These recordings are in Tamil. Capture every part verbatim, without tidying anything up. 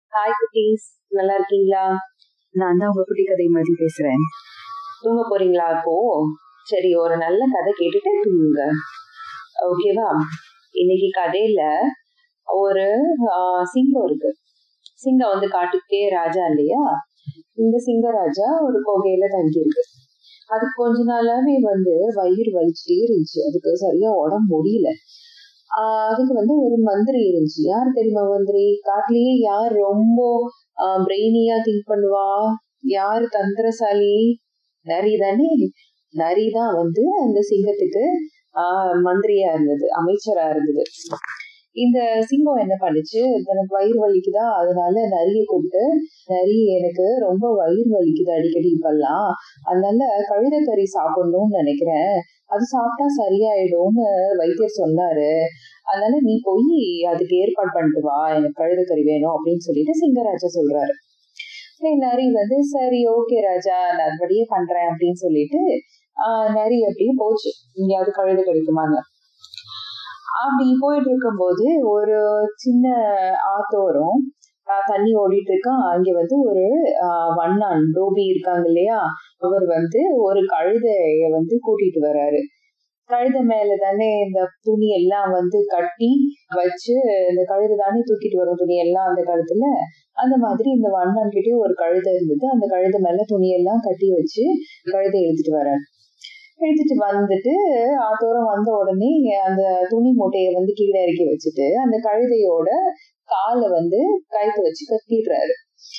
ஹாய் குட்டீஸ், நல்லா இருக்கீங்களா? நான் தான் உங்க குட்டி கதை மாதிரி பேசுறேன். தூங்க போறீங்களா? இப்போ சரி, ஒரு நல்ல கதை கேட்டுட்டு தூங்குங்க, ஓகேவா? இன்னைக்கு கதையில ஒரு ஆஹ் சிங்கம் இருக்கு. சிங்கம் வந்து காட்டுக்கே ராஜா இல்லையா? இந்த சிங்கராஜா ஒரு குகையில தங்கி இருக்கு. அதுக்கு கொஞ்ச நாளாவே வந்து வயிறு வலிச்சுட்டே இருந்துச்சு. அதுக்கு சரியா உடம்பு முடியல. ஆஹ் அதுக்கு வந்து ஒரு மந்திரி இருந்துச்சு. யார் தெரியுமா மந்திரி? காட்டுலயே யார் ரொம்ப ஆஹ் பிரெய்னியா திங்க் பண்ணுவா, யார் தந்திரசாலி? நரி தானே. நரி தான் வந்து அந்த சிங்கத்துக்கு ஆஹ் மந்திரியா இருந்தது, அமைச்சரா இருந்தது. இந்த சிங்கம் என்ன பண்ணுச்சு, தனக்கு வயிறு வலிக்குதா, அதனால நரியை கூப்பிட்டு, நரி எனக்கு ரொம்ப வயிறு வலிக்குது அடிக்கடி இப்பெல்லாம், அதனால கழுதைக்கறி சாப்பிடணும்னு நினைக்கிறேன், அது சாப்பிட்டா சரியாயிடும்னு வைத்தியர் சொன்னாரு, அதனால நீ போய் அதுக்கு ஏற்பாடு பண்ணிட்டு வா, எனக்கு கழுதைக்கறி வேணும் அப்படின்னு சொல்லிட்டு சிங்கராஜா சொல்றாரு. நரி வந்து சரி ஓகே ராஜா, நான் அதுபடியே பண்றேன் அப்படின்னு சொல்லிட்டு ஆஹ் நரி அப்படியே போச்சு எங்கேயாவது கழுதை கிடைக்குமாங்க. அப்படி போயிட்டு இருக்கும்போது ஒரு சின்ன ஆத்தோரம் தண்ணி ஓடிட்டு இருக்கான். அங்க வந்து ஒரு ஆஹ் வண்ணான் டோபி இருக்காங்க இல்லையா, அவர் வந்து ஒரு கழுதைய வந்து கூட்டிட்டு வர்றாரு. கழுதை மேல தானே இந்த துணி எல்லாம் வந்து கட்டி வச்சு, இந்த கழுதை தானே தூக்கிட்டு வரும் துணி எல்லாம் அந்த காலத்துல. அந்த மாதிரி இந்த வண்ணான் கிட்டயும் ஒரு கழுதை இருந்தது. அந்த கழுதை மேல துணியெல்லாம் கட்டி வச்சு கழுதை எடுத்துட்டு வர்றாரு. எடுத்துட்டு வந்துட்டு ஆத்தோரம் வந்த உடனே அந்த துணி மூட்டையை வந்து கீழே இறக்கி வச்சுட்டு அந்த கழுதையோட காலை வந்து கயிற்று வச்சு கட்டிடுறாரு.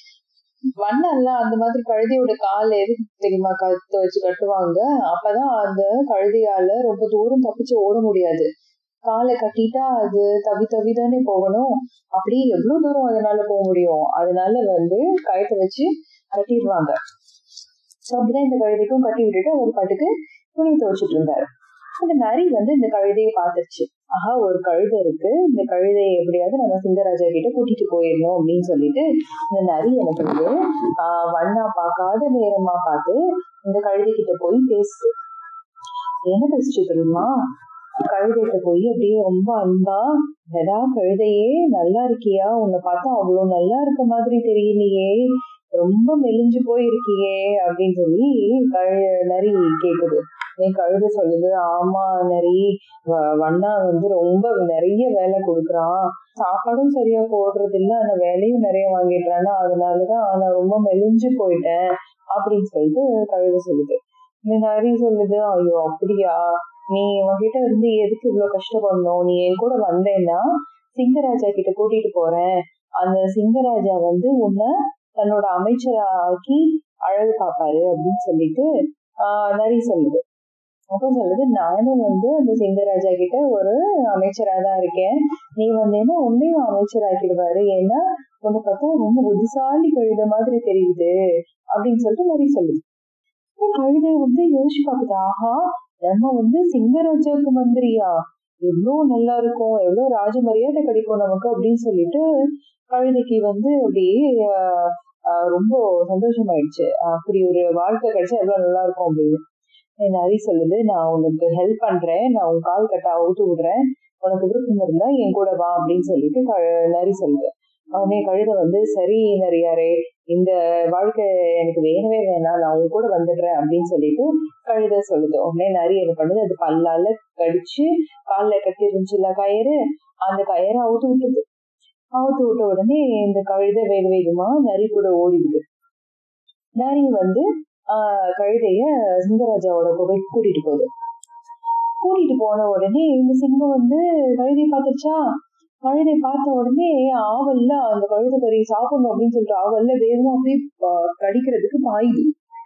வண்ணெல்லாம் அந்த மாதிரி கழுதையோட காலை எதுக்கு தெரியுமா கழுத்தை வச்சு கட்டுவாங்க? அப்பதான் அந்த கழுதையால ரொம்ப தூரம் தப்பிச்சு ஓட முடியாது. காலை கட்டிட்டா அது தவி தவி தானே போகணும், அப்படியே எவ்வளவு தூரம் அதனால போக முடியும், அதனால வந்து கயிற்றை வச்சு கட்டிடுவாங்க. அப்படிதான் இந்த கழுதைக்கும் கட்டி விட்டுட்டு அவர் பாட்டுக்கு துணி துவைச்சிட்டு இருந்தாரு. அந்த நரி வந்து இந்த கழுதையை பார்த்துருச்சு. ஆஹா, ஒரு கழுதை இருக்கு, இந்த கழுதையை எப்படியாவது நம்ம சிங்கராஜா கிட்ட கூட்டிட்டு போயிடணும் அப்படின்னு சொல்லிட்டு இந்த நரி எனக்கு வந்து ஆஹ் வண்ணா பார்க்காத நேரமா பார்த்து இந்த கழுதை கிட்ட போய் பேசுது. என்ன பேசிச்சு தெரியுமா? கழுதைகிட்ட போய் அப்படியே ரொம்ப அன்பா, எடா கழுதையே நல்லா இருக்கியா, உன்னை பார்த்தா அவ்வளவு நல்லா இருக்க மாதிரி தெரியலையே, ரொம்ப மெலிஞ்சு போயிருக்கியே அப்படின்னு சொல்லி கழு நரி கேக்குது. என் கழுதை சொல்லுது, ஆமா நரி, வண்ணா வந்து ரொம்ப நிறைய வேலை கொடுக்குறான், சாப்பாடும் சரியா போடுறது இல்ல, ஆனா வேலையும் நிறைய வாங்கிடுறான்னா, அதனாலதான் நான் ரொம்ப மெலிஞ்சு போயிட்டேன் அப்படின்னு சொல்லிட்டு கழுதை சொல்லுது. இந்த நரி சொல்லுது, ஐயோ அப்படியா, நீ உன்கிட்ட இருந்து எதுக்கு இவ்வளவு கஷ்டப்படணும், நீ என் கூட வந்தேன்னா சிங்கராஜா கிட்ட கூட்டிட்டு போறேன், அந்த சிங்கராஜா வந்து உன்னை தன்னோட அமைச்சரா ஆக்கி அழகு பார்ப்பாரு அப்படின்னு சொல்லிட்டு ஆஹ் நரி சொல்லுது. அப்ப சொல்லுது, நானும் வந்து அந்த சிங்கராஜா கிட்ட ஒரு அமைச்சரா தான் இருக்கேன், நீ வந்தேன்னா உன்னையும் அமைச்சர் ஆக்கிடுவாரு, ஏன்னா உன்னை பார்த்தா ரொம்ப புத்திசாலி கழுத மாதிரி தெரியுது அப்படின்னு சொல்லிட்டு நரி சொல்லுது. கழுதை வந்து யோசிச்சு பாக்குது, ஆஹா நம்ம வந்து சிங்கராஜாவுக்கு மந்திரியா, எவ்வளவு நல்லா இருக்கும், எவ்வளவு ராஜ மரியாதை கிடைக்கும் நமக்கு அப்படின்னு சொல்லிட்டு கழுதைக்கு வந்து அப்படியே ஆஹ் ரொம்ப சந்தோஷமாயிடுச்சு. அப்படி ஒரு வாழ்க்கை கிடைச்சா எவ்வளவு நல்லா இருக்கும் அப்படின்னு. நரி சொல்லுது, நான் உனக்கு ஹெல்ப் பண்றேன், நான் உன் கால் கட்ட அவுத்து விடுறேன், உனக்கு விருப்பம் இருந்தா என் கூட வா அப்படின்னு சொல்லிட்டு நரி சொல்லுது. அவனே கழுதை வந்து, சரி நரியாரே, இந்த வாழ்க்கை எனக்கு வேணவே வேணாம், நான் உன் கூட வந்துடுறேன் அப்படின்னு சொல்லிட்டு கழுதை சொல்லுது. உடனே நரி என்ன பண்ணுது, அது பல்லால கடிச்சு காலில் கட்டி இருந்துச்சுல கயிறு, அந்த கயிறை அவுத்து விட்டுது. அவுத்து விட்ட உடனே இந்த கழுதை வேக வேகமா நரி கூட ஓடிடுது. நரி வந்து ஆஹ் கழுதைய சிங்கராஜாவோட குகைக்கு கூட்டிட்டு போகுது. கூட்டிட்டு போன உடனே இந்த சிங்கம் வந்து கழுதையை பார்த்துச்சா, கழுதை பார்த்த உடனே ஆவல்ல அந்த கழுதை கறி சாப்பிடணும் அப்படின்னு சொல்லிட்டு ஆவல்ல வேகமா போய் கடிக்கிறதுக்கு பாயுது.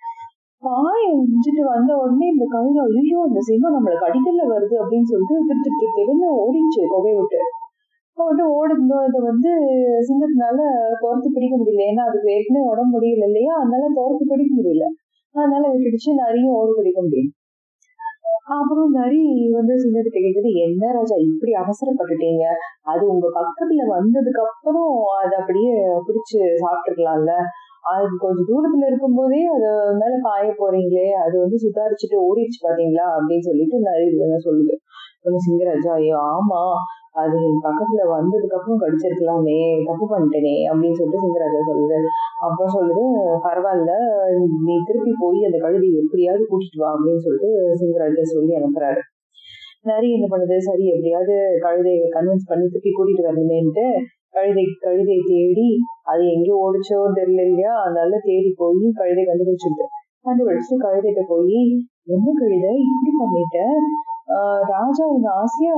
பாய முடிஞ்சிட்டு வந்த உடனே இந்த கழுதை, ஐயோ இந்த சிங்கம் நம்மள கடிக்கல வருது அப்படின்னு சொல்லிட்டு திரு திரு திருன்னு ஓடிச்சு குகை விட்டு. விட்டு ஓடும்போது வந்து சிங்கத்தினால துரத்து பிடிக்க முடியல, ஏன்னா அதுக்கு ஏற்கனவே உடம்பு முடியல இல்லையா, அதனால துரத்து பிடிக்க முடியல, அதனால விட்டுடுச்சு. நரியும் ஓடு பிடிக்க முடியும். அப்புறம் நரி வந்து சிங்கத்திட்ட கேக்குது, என்ன ராஜா இப்படி அவசரப்பட்டுட்டீங்க, அது உங்க பக்கத்துல வந்ததுக்கு அப்புறம் அதை அப்படியே பிடிச்சு சாப்பிட்டுருக்கலாம்ல, அது கொஞ்சம் தூரத்துல இருக்கும் போதே அது மேல பாய போறீங்களே, அது வந்து சுதாரிச்சுட்டு ஓடிடுச்சு பாத்தீங்களா அப்படின்னு சொல்லிட்டு நரி சொல்லுது. சிங்கராஜா, ஐயோ ஆமா, அது என் பக்கத்துல வந்ததுக்கு அப்புறம் கடிச்சிருக்கலாமே, தப்பு பண்ணிட்டேனே அப்படின்னு சொல்லிட்டு சிங்கராஜா சொல்லுது. அப்ப சொல்லுது, பரவாயில்ல, நீ திருப்பி போய் அந்த கழுதையை எப்படியாவது கூட்டிட்டு வா அப்படின்னு சொல்லிட்டு சிங்கராஜா சொல்லி அனுப்புறாரு. நரி என்ன பண்ணுது, சரி எப்படியாவது கழுதையை கன்வின்ஸ் பண்ணி திருப்பி கூட்டிட்டு வரணுமேன்ட்டு கழுதை கழுதையை தேடி, அது எங்கேயோ ஓடிச்சோ தெரியல இல்லையா, அதனால தேடி போய் கழுதை கண்டுபிடிச்சிட்டு கண்டுபிடிச்சு கழுதைகிட்ட போய், என்ன கழுதை இப்படி பண்ணிட்ட, ஆஹ் ராஜா உங்க ஆசையா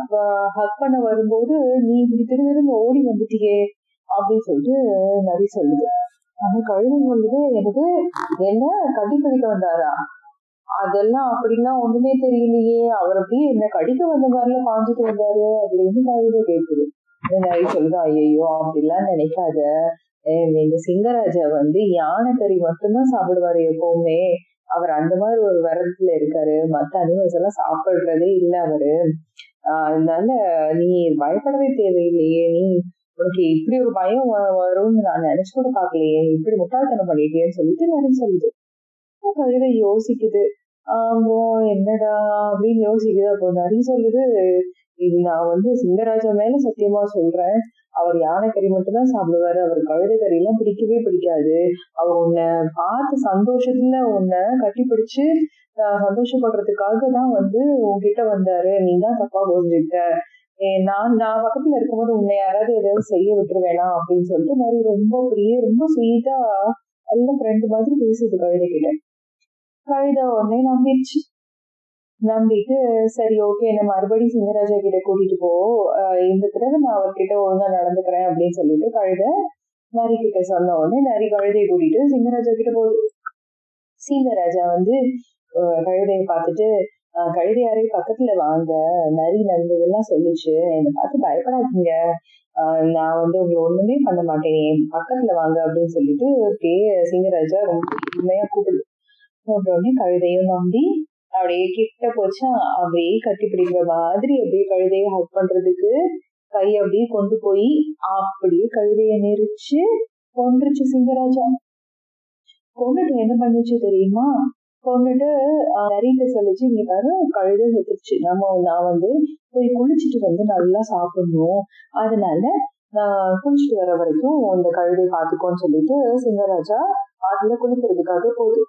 ஹக் பண்ண வரும்போது நீ இப்படி திரும்ப ஓடி வந்துட்டியே அப்படின்னு சொல்லிட்டு நரி சொல்லுது. அந்த கழுதை சொல்லுது, எனக்கு என்ன கட்டி பிடிக்க வந்தாரா, அதெல்லாம் அப்படிலாம் ஒண்ணுமே தெரியலையே, அவர் அப்படியே என்ன கடிக்க வந்த மாதிரில பாஞ்சிட்டு வந்தாரு அப்படின்னு கழுதை கேட்குது. நரி சொல்லுது, ஐயோ அப்படிலாம் நினைக்காத, எங்க சிங்கராஜா வந்து யானை கறி மட்டும்தான் சாப்பிடுவாரு எப்பவுமே, அவர் அந்த மாதிரி ஒரு விரதத்துல இருக்காரு, மத்த அனிமல்ஸ் எல்லாம் சாப்பிடுறதே இல்ல அவரு, ஆஹ் அதனால நீ பயப்படவே தேவையில்லையே, நீ உனக்கு இப்படி ஒரு பயம் வரும்னு நான் நினைச்சு கூட பாக்கலையே, இப்படி முட்டாள்தனம் பண்ணிட்டேன்னு சொல்லிட்டு நரி சொல்லுது. கழுதை யோசிக்குது, ஆமா என்னடா அப்படின்னு யோசிக்குது. அப்போ நரி சொல்லுது, இது நான் வந்து சிங்கராஜா மேல சத்தியமா சொல்றேன், அவர் யானை கறி மட்டும்தான் சாப்பிடுவாரு, அவர் கழுதை கறி எல்லாம் பிடிக்கவே பிடிக்காது, அவர் உன்னை பார்த்து சந்தோஷத்துல உன்னை கட்டி பிடிச்சு ஆஹ் சந்தோஷப்படுறதுக்காக தான் வந்து உன்கிட்ட வந்தாரு, நீ தான் தப்பா புரிஞ்சுக்கிட்ட, நான் நான் பக்கத்துல இருக்கும்போது உன்னை யாராவது ஏதாவது செய்ய விட்டுருவேனா அப்படின்னு சொல்லிட்டு நரி ரொம்ப அப்படியே ரொம்ப ஸ்வீட்டா நல்ல ஃப்ரெண்டு மாதிரி பேசுது கழுதை கிட்ட. கழுதை உடனே நம்பிடுச்சு. நம்பிட்டு சரி ஓகே, என்ன மறுபடியும் சிங்கராஜா கிட்ட கூட்டிட்டு போ, இந்த தடவை நான் அவர்கிட்ட ஒழுங்கா நடந்துக்கிறேன் அப்படின்னு சொல்லிட்டு கழுதை நரி கிட்ட சொன்ன உடனே நரி கழுதையை கூட்டிட்டு சிங்கராஜா கிட்ட போகுது. சிங்கராஜா வந்து கழுதையை பார்த்துட்டு, கழுதையாரே பக்கத்துல வாங்க, நரி நடந்ததெல்லாம் சொல்லிச்சு, என்னை பார்த்து பயப்படாதீங்க, ஆஹ் நான் வந்து உங்களை ஒண்ணுமே பண்ண மாட்டேன், பக்கத்துல வாங்க அப்படின்னு சொல்லிட்டு அப்படியே சிங்கராஜா ரொம்ப உண்மையா கூப்பிடுது. உடனே கழுதையும் நம்பி அப்படியே கிட்ட போச்சா, அப்படியே கட்டி பிடிக்கிற மாதிரி அப்படியே கழுதையை ஹக் பண்றதுக்கு கை அப்படியே கொண்டு போய் அப்படியே கழுதைய நெரிச்சு கொன்றுச்சு சிங்கராஜா. கொண்டுட்டு என்ன பண்ணுச்சு தெரியுமா, கொண்டுட்டு நரிட்ட சொல்லிச்சு, இங்க பாரு கழுதை செத்துருச்சு, நம்ம நான் வந்து போய் குளிச்சுட்டு வந்து நல்லா சாப்பிடணும், அதனால நான் குளிச்சுட்டு வர வரைக்கும் அந்த கழுதை பார்த்துக்கோன்னு சொல்லிட்டு சிங்கராஜா அதுல குளிக்கிறதுக்காக போகுது.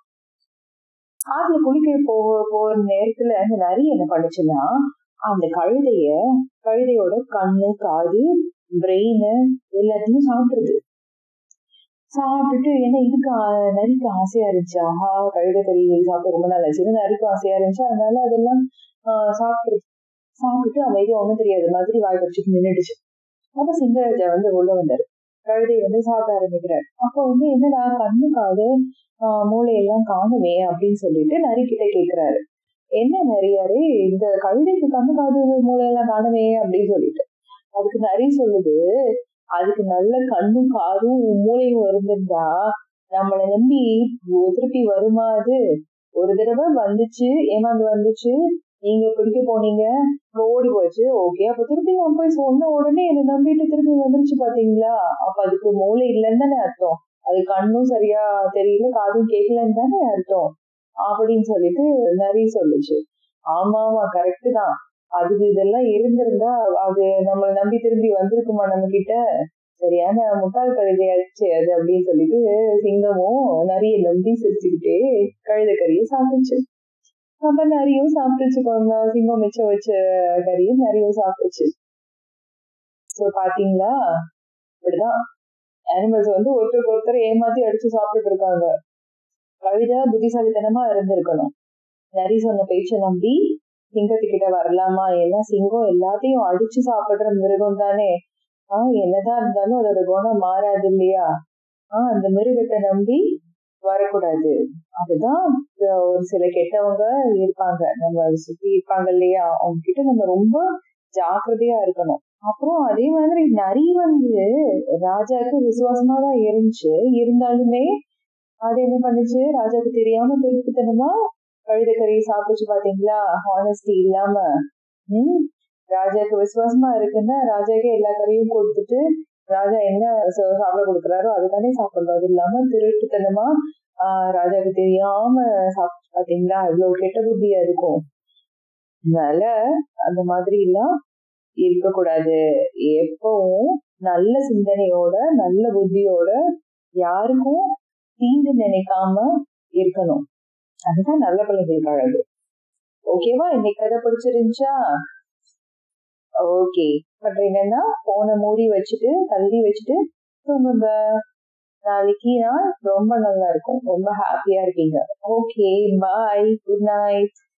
ஆத்துல குளிக்க போக போற நேரத்துல அந்த நரி என்ன பண்ணுச்சுன்னா, அந்த கழுதைய கழுதையோட கண்ணு காது பிரெயின் எல்லாத்தையும் சாப்பிடுது. சாப்பிட்டுட்டு ஏன்னா இதுக்கு நரிக்கு ஆசையா இருந்துச்சு, ஆஹா கழுதை கறி சாப்பிட்டு ரொம்ப நாள் ஆச்சு, நரிக்கும் ஆசையா இருந்துச்சு, அதனால அதெல்லாம் ஆஹ் சாப்பிடுது. சாப்பிட்டுட்டு அமைதியா ஒண்ணும் தெரியாத மாதிரி வாய் வச்சுட்டு நின்றுடுச்சு. அப்ப சிங்கராஜா வந்து உள்ள வந்தாரு, கழுதை வந்து சாப்பிட ஆரம்பிக்கிறாரு. அப்ப வந்து என்னடா கண்ணு காது ஆஹ் மூளையெல்லாம் காணுமே அப்படின்னு சொல்லிட்டு நரி கிட்ட கேக்குறாரு, என்ன நரியாரு இந்த கழுதைக்கு கண்ணு காது மூளையெல்லாம் காணுமே அப்படின்னு சொல்லிட்டு. அதுக்கு நரி சொல்லுது, அதுக்கு நல்ல கண்ணும் காதும் மூளையும் இருந்திருந்தா நம்மளை நம்பி திருப்பி வருமா, அது ஒரு தடவை வந்துச்சு, ஏமாந்து வந்துச்சு, நீங்க பிடிக்க போனீங்க, ஓடி போச்சு, ஓகே, அப்ப திருப்பி நான் போய் சொன்ன உடனே என்ன நம்பிட்டு திருப்பி வந்துருச்சு பாத்தீங்களா, அப்ப அதுக்கு மூளை இல்லைன்னு தானே அர்த்தம், அது கண்ணும் சரியா தெரியல காதும் கேட்கலன்னு தானே அர்த்தம் அப்படின்னு சொல்லிட்டு நரி சொல்லுச்சு. ஆமா ஆமா கரெக்ட் தான், அதுக்கு இதெல்லாம் இருந்திருந்தா அது நம்மளை நம்பி திரும்பி வந்திருக்குமா நம்ம கிட்ட, சரியான முட்டாள் கழுதையாச்சு அது அப்படின்னு சொல்லிட்டு சிங்கமும் நரிய நம்பி சிரிச்சுக்கிட்டே கழுதை கறியை சாப்பிட்டுச்சு. அப்ப நரியும் சாப்பிட்டுச்சு, சிங்கம் மிச்சம் வச்ச கறியும் நரியும் சாப்பிட்டுச்சு. சோ பாத்தீங்களா, இப்படிதான் அனிமல்ஸ் வந்து ஒருத்தருக்கு ஒருத்தர் ஏமாத்தி அடிச்சு சாப்பிட்டு இருக்காங்க. கழுதை புத்திசாலித்தனமா இருந்திருக்கணும், நரி சொன்ன பேச்சை நம்பி சிங்கத்துக்கிட்ட வரலாமா, ஏன்னா சிங்கம் எல்லாத்தையும் அடிச்சு சாப்பிடுற மிருகம் தானே, ஆஹ் என்னதான் இருந்தாலும் அதோட குணம் மாறாது இல்லையா, ஆஹ் அந்த மிருகத்தை நம்பி வரக்கூடாது. அதுதான் ஒரு சில கெட்டவங்க இருப்பாங்க நம்ம சுத்தி இருப்பாங்க இல்லையா, அவங்க கிட்ட நம்ம ரொம்ப ஜாக்கிரதையா இருக்கணும். அப்புறம் அதே மாதிரி நரி வந்து ராஜாக்கு விசுவாசமா தான் இருந்துச்சு, இருந்தாலுமே அது என்ன பண்ணுச்சு, ராஜாக்கு தெரியாம திருப்புத்தனமா கழுதை கறியை சாப்பிட்டுச்சு பாத்தீங்களா, ஹானஸ்டி இல்லாம. உம் ராஜாக்கு விசுவாசமா இருக்குன்னா ராஜாக்கு எல்லா கறியும் கொடுத்துட்டு ராஜா என்ன சாப்பிட கொடுக்குறாரோ அதுதானே சாப்பிடணும், அது இல்லாம திருட்டுத்தனமா ஆஹ் ராஜாக்கு தெரியாம சாப்பிட்டு பாத்தீங்களா, இவ்வளவு கெட்ட புத்தியா இருக்கும். அதனால அந்த மாதிரி எல்லாம் இருக்கக்கூடாது. எப்பவும் நல்ல சிந்தனையோட நல்ல புத்தியோட யாருக்கும் தீங்கு நினைக்காம இருக்கணும். அதுதான் நல்ல பிள்ளைங்களுக்கு அழகு. ஓகேவா? இன்னைக்கு கதை பிடிச்சிருந்துச்சா? ஓகே. பண்றீங்கன்னா போனை மூடி வச்சுட்டு தள்ளி வச்சுட்டு தூங்குங்க. நாளைக்கு நாள் ரொம்ப நல்லா இருக்கும். ரொம்ப ஹாப்பியா இருப்பீங்க. Okay, bye, good night.